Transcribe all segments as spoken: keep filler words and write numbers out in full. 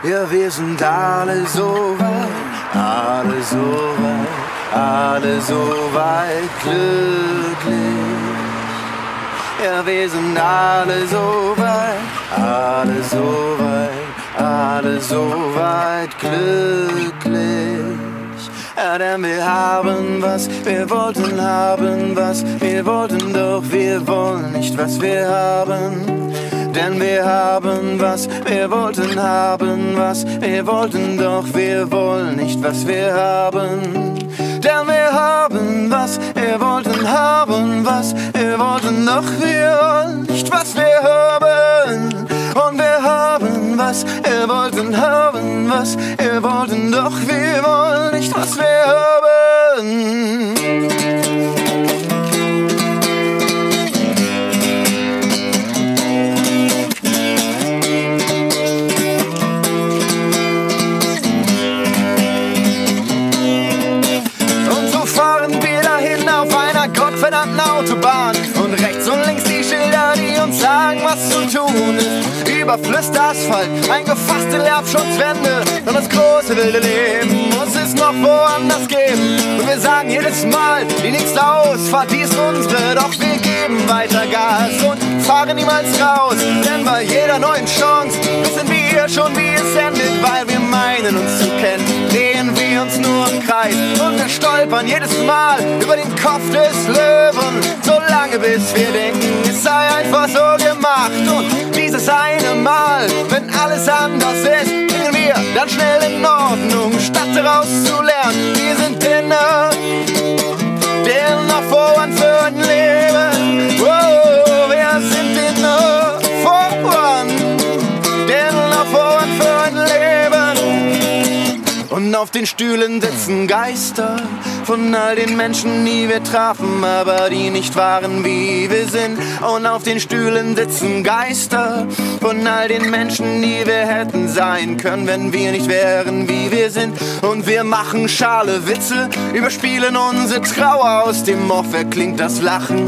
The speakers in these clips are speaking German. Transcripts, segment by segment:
Ja, wir sind alle so weit, alle so weit, alle so weit glücklich. Ja, wir sind alle so weit, alle so weit, alle so weit glücklich. Ja, denn wir haben, was wir wollten haben, was wir wollten, doch wir wollen nicht, was wir haben. Denn wir haben, was wir wollten haben, was wir wollten, doch wir wollen nicht, was wir haben. Denn wir haben, was wir wollten haben, was wir wollten, doch wir wollen nicht, was wir haben. Und wir haben, was wir wollten haben, was wir wollten, doch wir wollen nicht, was wir haben. Gottverdammten Autobahn und rechts und links die Schilder, die uns sagen, was zu tun ist. Überflüsster Asphalt, eingefasste Lärmschutzwände und das große wilde Leben muss es noch woanders geben. Und wir sagen jedes Mal, die nächste Ausfahrt, die ist unsere, doch wir geben weiter Gas und fahren niemals raus. Denn bei jeder neuen Chance wissen wir schon, wie es endet, weil wir meinen uns zu kennen, drehen wir uns nur im Kreis und wir stolpern jedes Mal über den Kopf des Löwen, so lange bis wir denken, es sei einfach so gemacht. Und dieses eine Mal, wenn alles anders ist, bringen wir dann schnell in Ordnung, statt daraus zu lernen. Wir sind Kinder, denen noch Vorwand für ein Leben. Oh, wir sind Kinder, Vorwand, denen noch Vorwand für ein Leben. Und auf den Stühlen sitzen Geister von all den Menschen, die wir trafen, aber die nicht waren, wie wir sind. Und auf den Stühlen sitzen Geister von all den Menschen, die wir hätten sein können, wenn wir nicht wären, wie wir sind. Und wir machen schale Witze, überspielen unsere Trauer, aus dem Off erklingt das Lachen.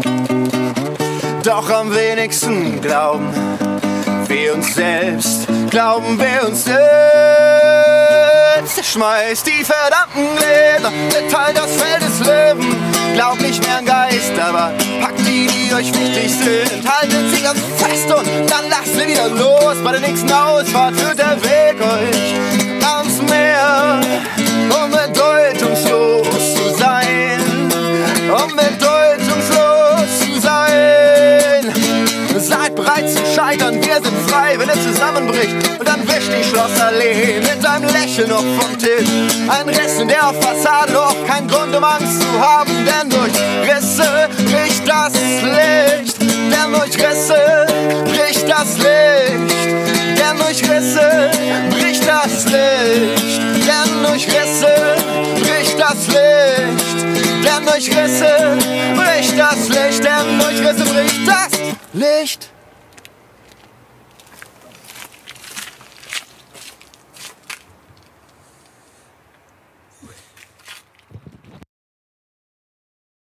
Doch am wenigsten glauben wir uns selbst, glauben wir uns selbst. Schmeißt die verdammten Gläser, zerteilt das Feld des Löwen. Glaubt nicht mehr an Geist, aber packt die, die euch wichtig sind. Haltet sie ganz fest und dann lasst sie wieder los. Bei der nächsten Ausfahrt führt der Weg euch ans Meer, um bedeutungslos zu sein, um bedeutungslos zu sein. Seid bereit zu scheitern, wir sind frei, wenn es zusammenbricht. Und dann wischt die Schlossallee mit einem Lächeln noch vom Tisch. Ein Riss in der Fassade, doch kein Grund, um Angst zu haben. Denn durch Risse bricht das Licht. Denn durch Risse bricht das Licht. Denn durch Risse bricht das Licht. Denn durch Risse bricht das Licht. Denn durch Risse bricht das Licht. Denn durch Risse bricht das Licht.